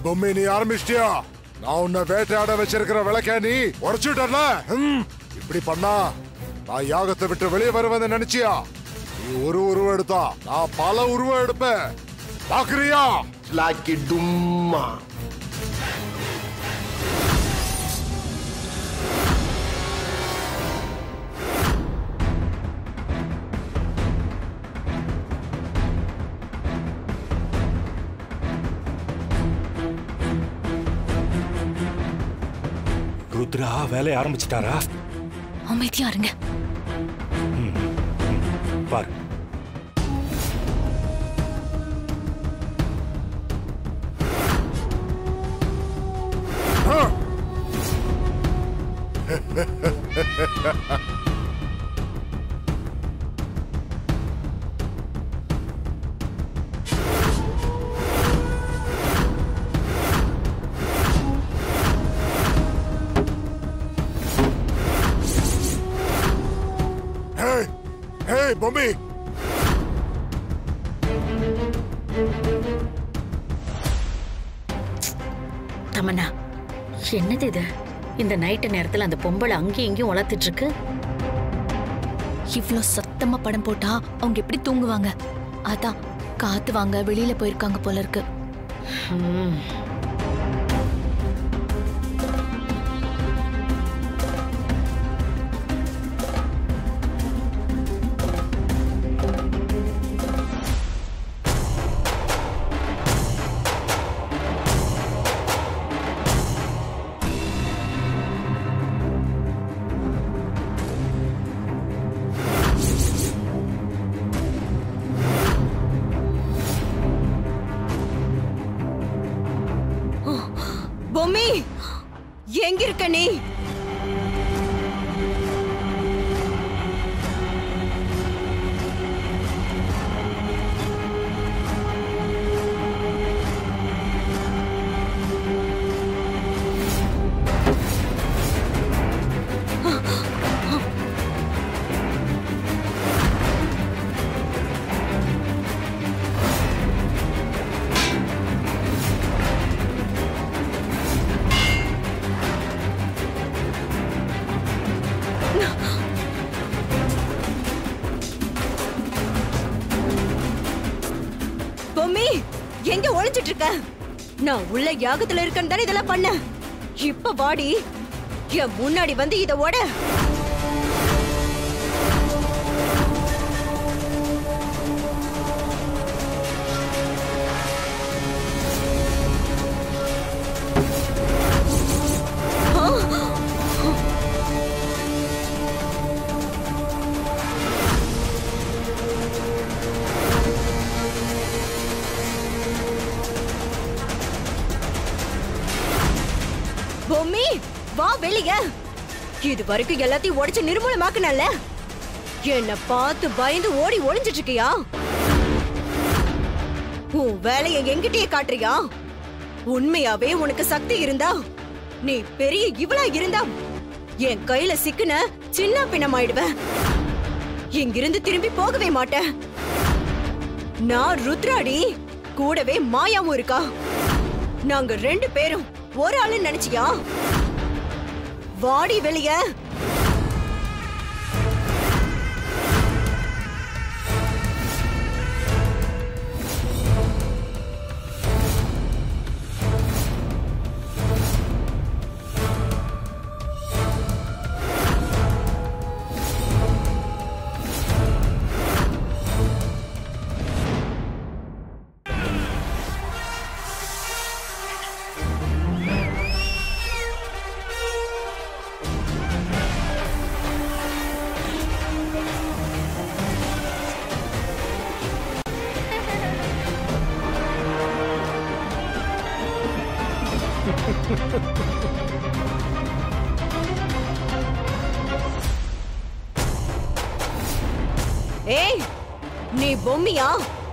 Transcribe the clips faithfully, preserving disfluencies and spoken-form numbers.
பொம்மை நீ ஆரம்பிச்சிட்டியா? நான் உன்னை வேட்டையாட வச்சிருக்கிற விளக்க நீ உடைச்சுட்டல. இப்படி பண்ணா நான் யாகத்தை விட்டு வெளியே வருவதை நினைச்சியா? நீ ஒரு உருவம் எடுத்தா நான் பல உருவம் எடுப்பேன். பாக்குறியா? லாக்கி டும்மா. ருத்ரா வேலையை ஆரம்பிச்சிட்டாரா? அமைதியா இருங்க. பாரு, பொம்மி தமன்னா, என்னது இது? இந்த நைட்டு நேரத்துல அந்த பொம்பளை அங்கேயும் இங்கேயும் வளர்த்துட்டு இருக்கு. இவ்ளோ சத்தமா படம் போட்டா அவங்க எப்படி தூங்குவாங்க? அதான் காத்து வாங்க வெளியில போயிருக்காங்க போல இருக்கு. பொம்மி, எங்க இருக்க நீ? பொம்மி, எங்க ஒளிச்சிட்டு இருக்க? நான் உள்ள யாகத்துல இருக்கேன்னு தானே இதெல்லாம் பண்ண. இப்ப வாடி, என் முன்னாடி வந்து இத ஓட. பொம்மி, வா வெளிய. இது வரைக்கும் எல்லாத்தையும் உடைச்சு நிர்மூலமாக்குனல்ல, என்ன பார்த்து பயந்து ஓடி ஒளிஞ்சிட்டு இருக்கியா? உன் வேலையை என்கிட்டயே காட்டுறியா? உண்மையாவே உனக்கு சக்தி இருந்தா, நீ பெரிய இவளா இருந்தா என் கையில சிக்குன சின்ன பின்னமாயிடுவ. இங்கிருந்து திரும்பி போகவே மாட்டேன். நான் ருத்ராடி, கூடவே மாயாவும் இருக்கா. நாங்க ரெண்டு பேரும் ஒரு ஆளு நினைச்சியா? வாடி வெளிய. ஏய், நீ பொம்மியா?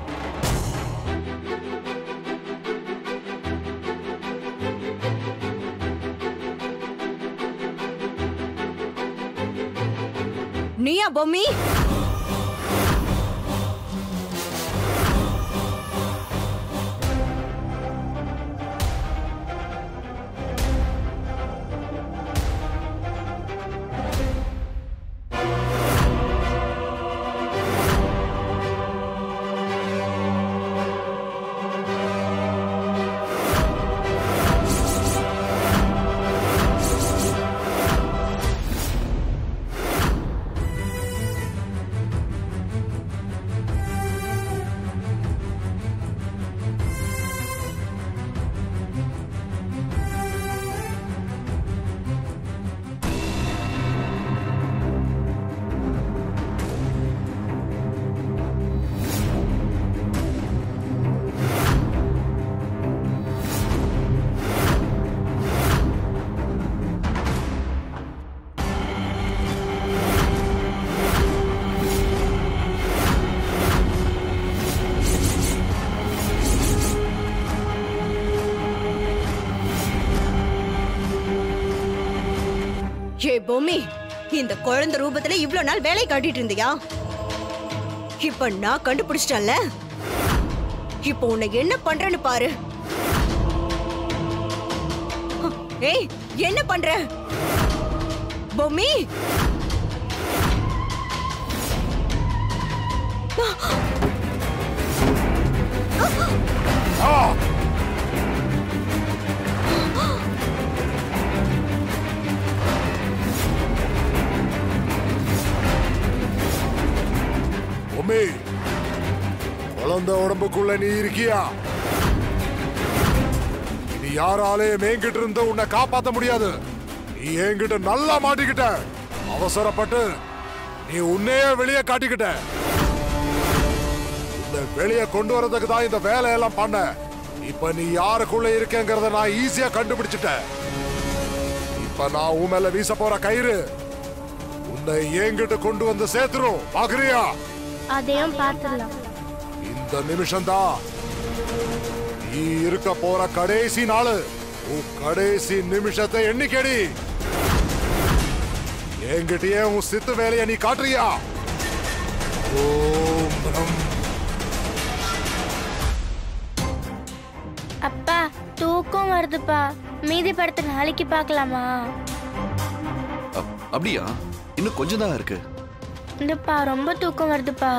நீயா பொம்மி? பொம்மி, இந்த குழந்தை ரூபத்துல இவ்ளோ நாள் வேலை காட்டிட்டு இருந்தியா? இப்ப நான் கண்டுபிடிச்சிட்டேன்ல, இப்போ உன்னை என்ன பண்றேன்னு பாரு. ஏய், என்ன பண்ற பொம்மி? பொம்மி, குழந்தை உடம்புக்குள்ள நீ இருக்கியா? நீ யாராலே மேங்கிட்டு இருந்த உன்னை காப்பாத்த முடியாது. நீ என்கிட்ட நல்லா மாட்டிக்கிட்ட. அவசரப்பட்டு நீ உன்னையே வெளியே காட்டிக்கிட்ட. இந்த வெளியே கொண்டு வரதுக்கு தான் இந்த வேலையெல்லாம் பண்ண. இப்ப நீ யாருக்குள்ள இருக்கேங்கிறத நான் ஈஸியா கண்டுபிடிச்சிட்டேன். இப்ப நான் உன் மேல வீச போற கயிறு உன்னை என்கிட்ட கொண்டு வந்து சேர்த்துரும். பாக்குறியா? அதையும் பார்த்துடலாம். இந்த நிமிஷம் தான் நீ இருக்க போற கடைசி நாள். உன் கடைசி நிமிஷத்தை எண்ணிக்கடி. என்கிட்டயே உன் சித்து வேலையை நீ காட்டுறியா? ஓம் பிரம். அப்பா, தூக்கம் வருதுப்பா. மீதி படத்தை நாளைக்கு பார்க்கலாமா? அப்படியா? இன்னும் கொஞ்சம் தான் இருக்கு. இந்தப்பா, ரொம்ப தூக்கம் வருதுப்பா.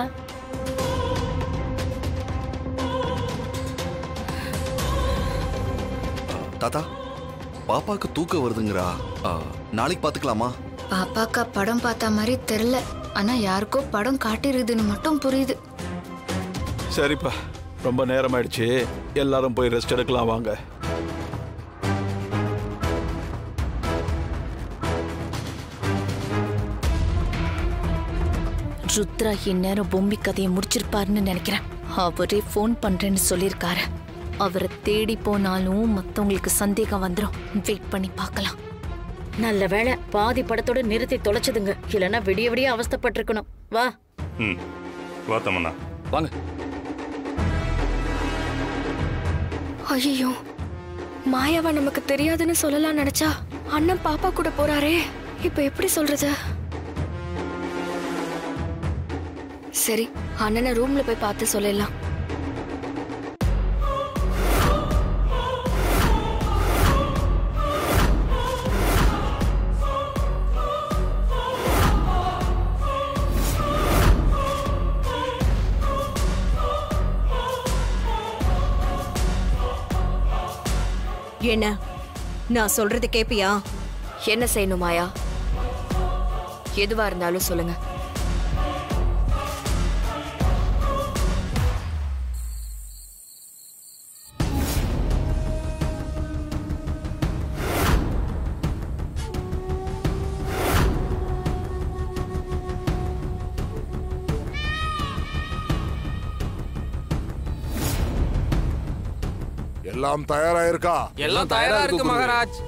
தாத்தா, பாப்பாக்கு தூக்கம் வருதுங்கிறா. நாளைக்கு பாத்துக்கலாமா? பாப்பாக்கா படம் பார்த்த மாதிரி தெரியல. ஆனா யாருக்கோ படம் காட்டிருதுன்னு மட்டும் புரியுது. சரிப்பா, ரொம்ப நேரம் ஆயிடுச்சு. எல்லாரும் போய் ரெஸ்ட் எடுக்கலாம் வாங்க. ருத்ரா இந்நேரம் பொம்மி கதையை முடிச்சிருப்பாருன்னு நினைக்கிறேன். அவரே போன் பண்றேன்னு சொல்லியிருக்காரு. அவரை தேடி போனாலும் மத்தவங்களுக்கு சந்தேகம் வந்துடும். வெயிட் பண்ணி பார்க்கலாம். நல்ல வேளை பாதி படத்தோட நிறுத்தி தொலைச்சதுங்க. இல்லைன்னா விடிய விடிய அவஸ்தைப்பட்டிருக்கணும். வா. ம், வா தமன்னா, வாங்க. ஐயோ, மாயாவா நமக்கு தெரியாதுன்னு சொல்லலாம் நினைச்சா அண்ணன் பாப்பா கூட போறாரே. இப்ப எப்படி சொல்றது? சரி, அண்ணனை ரூம்ல போய் பார்த்து சொல்லலாம். என்ன, நான் சொல்றது கேப்பியா? என்ன செய்யணும் மாயா? எதுவா இருந்தாலும் சொல்லுங்க. எல்லாம் தயாரா இருக்கா? எல்லாம் தயாரா இருக்கு மகாராஜ்.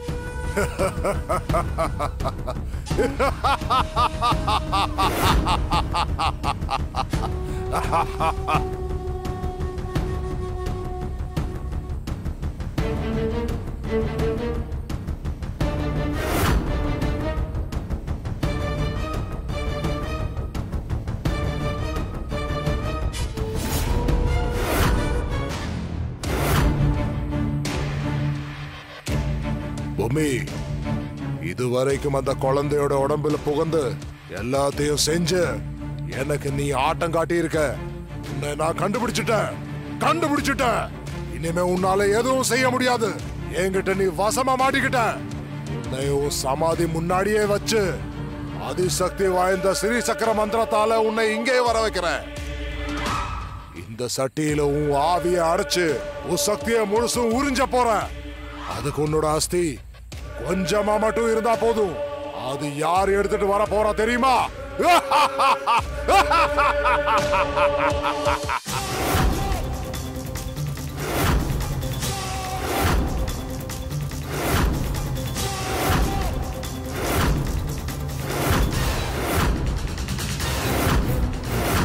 பொம்மி, இதுவரைக்கும் அந்த குழந்தையோட உடம்புல புகுந்து எல்லாத்தையும் செஞ்சு எனக்கு நீ ஆட்டம் காட்டி இருக்க. உன்னை நான் கண்டுபிடிச்சிட்டேன் கண்டுபிடிச்சிட்டேன் இனிமே உன்னால எதுவும் செய்ய முடியாது. என்கிட்ட நீ வசமா மாட்டிக்கிட்ட. உன்னை உன் சமாதி முன்னாடியே வச்சு அதிசக்தி வாய்ந்த ஸ்ரீ சக்கர மந்திரத்தால உன்னை இங்கே வர வைக்கிறேன். இந்த சட்டியில உன் ஆவியை அடைச்சு உன் சக்தியை முழுசும் உறிஞ்ச போற. அதுக்கு உன்னோட அஸ்தி கொஞ்சமா மட்டும் இருந்தா போதும். அது யார் எடுத்துட்டு வர போறா தெரியுமா?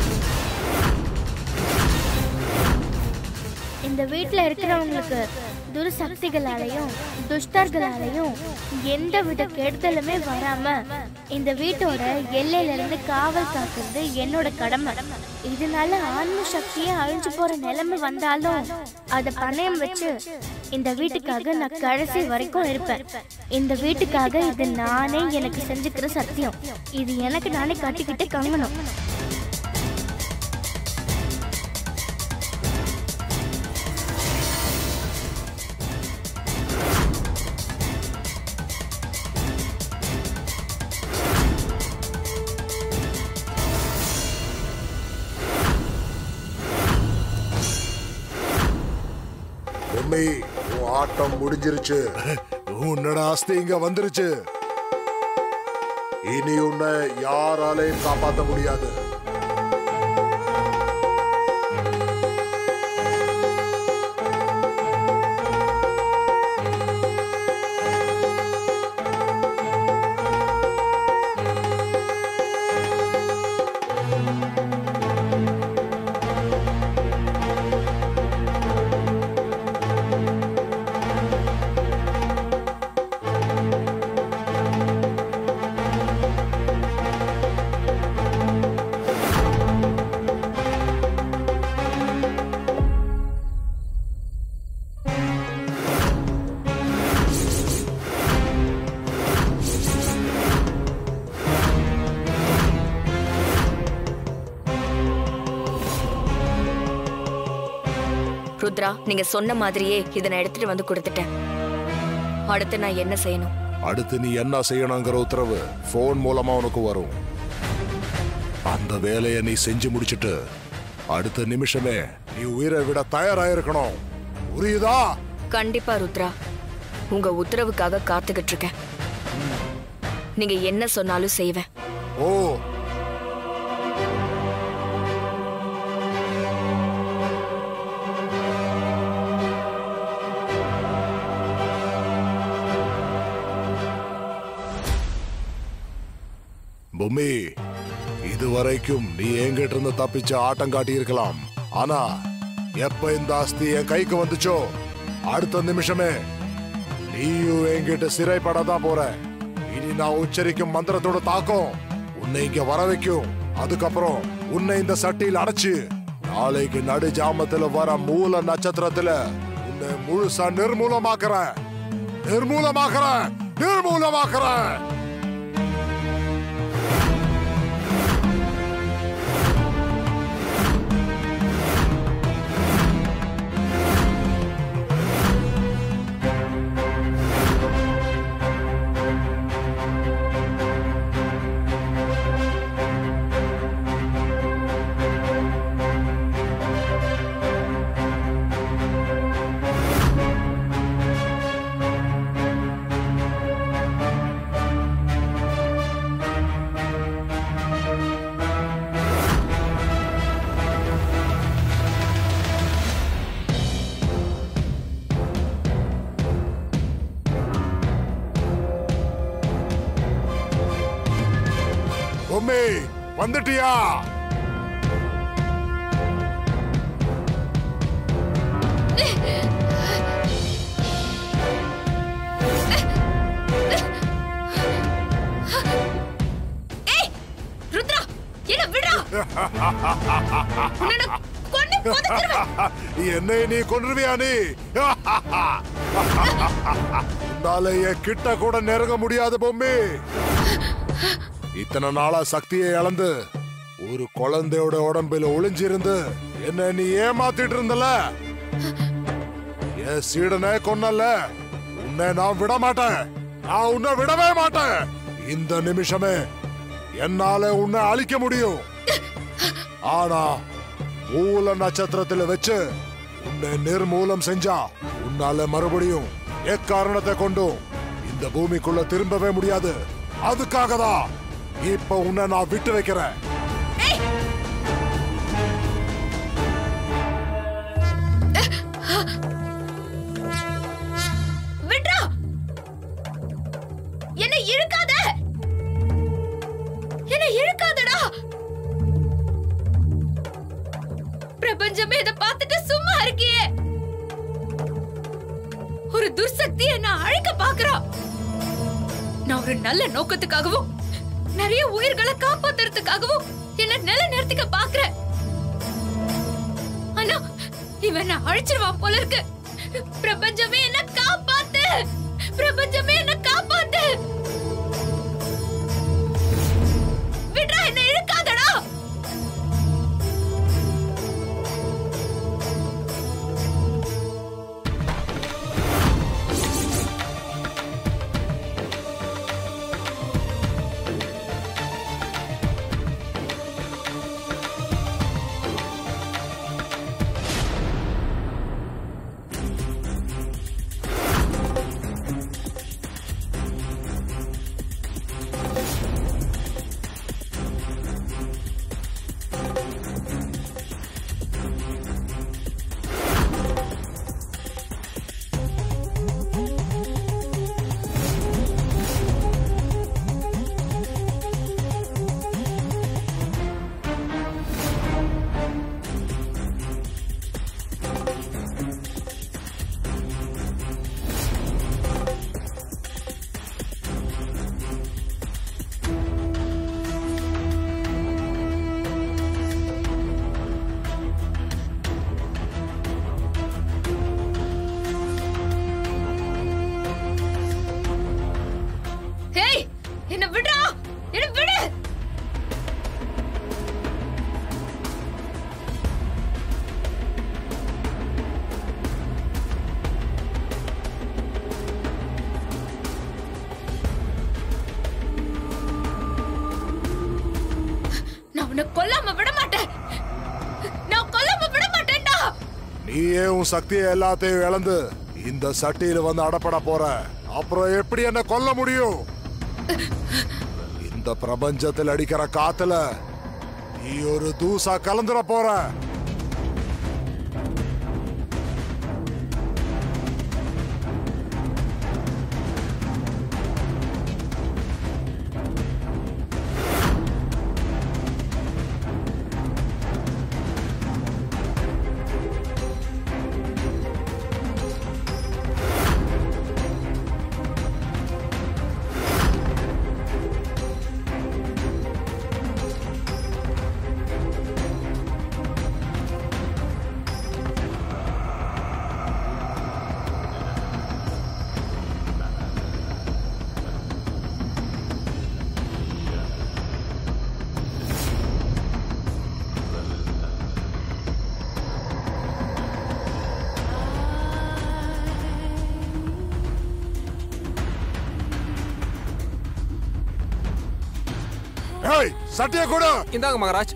இந்த வீட்ல இருக்கிறவங்களுக்கு துர்சக்திகளாலையும் துஷ்டர்களாலையும் எந்த வித கெடுதலுமே வராம இந்த வீட்டோட எல்லையில இருந்து காவல் காக்குறது என்னோட கடமை. இதனால ஆன்ம சக்தியே அழிஞ்சு போற நிலைமை வந்தாலும் அத பணயம் வச்சு இந்த வீட்டுக்காக நான் கடைசி வரைக்கும் இருப்பேன். இந்த வீட்டுக்காக இது நானே எனக்கு செஞ்சுக்கிற சத்தியம். இது எனக்கு நானே கட்டிக்கிட்டு கங்கணும். ஆட்டம் முடிஞ்சிருச்சு. உன்னோட அஸ்தி இங்க வந்துருச்சு. இனி உன்னை யாராலையும் காப்பாற்ற முடியாது. ருத்ரா, நீங்க சொன்ன மாதிரியே இதை நான் எடுத்துட்டு வந்து கொடுத்துட்டேன். அடுத்து நான் என்ன செய்யணும்? அடுத்து நீ என்ன செய்யணுங்கிற உத்தரவு போன் மூலமா உனக்கு வரும். அந்த வேலையை நீ செஞ்சு முடிச்சிட்டு அடுத்த நிமிஷமே நீ உயிரை விட தயாராயிருக்கணும். புரியுதா? கண்டிப்பா ருத்ரா, உங்க உத்தரவுக்காக காத்துக்கிட்டு இருக்கேன். நீங்க என்ன சொன்னாலும் செய்வேன். ஓ, பொம்மி, இதுவரைக்கும் நீ எங்கிட்ட இருந்து தப்பிச்சு ஆட்டம் காட்டி இருக்கலாம். ஆனா எப்ப இந்த அஸ்தி என் கைக்கு வந்துச்சோ அடுத்த நிமிஷமே நீயும் என்கிட்ட சிறைப்படதான் போற. இனி நான் உச்சரிக்கும் மந்திரத்தோட தாக்கம் உன்னை இங்க வர வைக்கும். அதுக்கப்புறம் உன்னை இந்த சட்டியில் அடைச்சு நாளைக்கு நடு ஜாமத்துல வர மூல நட்சத்திரத்துல உன்னை முழுசா நிர்மூலமாக்குற நிர்மூலமாக்குற நிர்மூலமாக்குற பொம்மி, வந்துட்டியா? ருத்ரா, என்ன விடுறா? என்னை நீ கொன்றுவியா? நீ கிட்ட கூட நெருங்க முடியாது பொம்மி. இத்தனை நாளா சக்தியை இழந்து ஒரு குழந்தையோட உடம்பில் ஒளிஞ்சிருந்து என்ன நீ ஏமாத்திட்டு இருந்தல. என் சீடனை கொன்னல. உன்னை நான் விட மாட்டேன். நான் உன்னை விடவே மாட்டேன். இந்த நிமிஷமே என்னால உன்னை அழிக்க முடியும். ஆனா மூல நட்சத்திரத்துல வச்சு உன்னை நிர்மூலம் செஞ்சா உன்னால மறுபடியும் எக்காரணத்தை கொண்டும் இந்த பூமிக்குள்ள திரும்பவே முடியாது. அதுக்காக தான் இப்ப உன்னை நான் விட்டு வைக்கிறேன். விட்ரா, என்ன இழுக்காத, என்ன இழுக்காதடா. பிரபஞ்சமே இதை பார்த்துட்டு சும்மா இருக்கியே. துர்சக்தி என்ன அழைக்க பாக்குறா. நான் ஒரு நல்ல நோக்கத்துக்காகவும் நிறைய உயிர்களை காப்பாத்துறதுக்காகவும் என்ன நில நிறுத்திக்க பாக்குறேன். ஆனா இவன் அழிச்சிருவான் போல இருக்கு. பிரபஞ்சமே என்ன காப்பாத்து, பிரபஞ்சமே என்ன காப்பாத்து. விட்றா, என்ன இழுக்காதடா. என்ன விடுறா, என்ன விடு. நான் உன்னை கொல்லாம விட மாட்டேன். நான் கொல்லாம விட மாட்டேன்டா. நீயே உன் சக்தியை எல்லாத்தையும் இழந்து இந்த சட்டியில வந்து அடப்பட போற. அப்புறம் எப்படி என்ன கொல்ல முடியும்? இந்த பிரபஞ்சத்தில் அடிக்கிற காத்துல நீ ஒரு தூசா கலந்துட போற. சட்டிய கூட இந்தாங்க மகாராஜ்.